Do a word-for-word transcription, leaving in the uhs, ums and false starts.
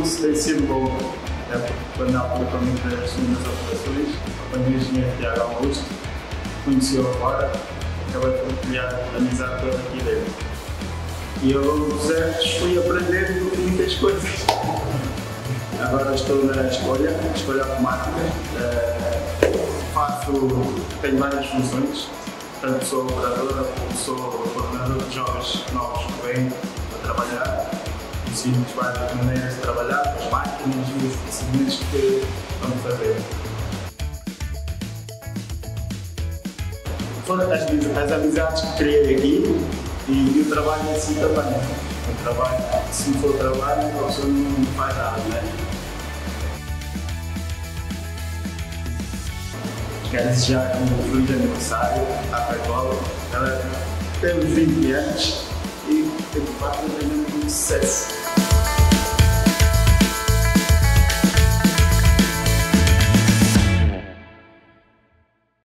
curso tem sido bom, é porque quando na altura também das segundas operações, apanhei o engenheiro Tiago Augusto, conheci-o agora, acabei por criar a amizade toda aqui dentro. E eu, dos erros, fui aprendendo muitas coisas. Agora estou na escolha, escolha automática, faço, tenho várias funções, tanto sou operadora como sou coordenador de jovens novos que vêm a trabalhar. Ensino-lhes várias maneiras de trabalhar, as máquinas e os procedimentos que vamos fazer. Foram as, as amizades que criei aqui e, e o trabalho em si também. O trabalho, se não for trabalho, a pessoa não faz nada, né? Quero desejar um feliz aniversário à Pergola. Ela tem uns vinte anos e tem que fazer muito sucesso.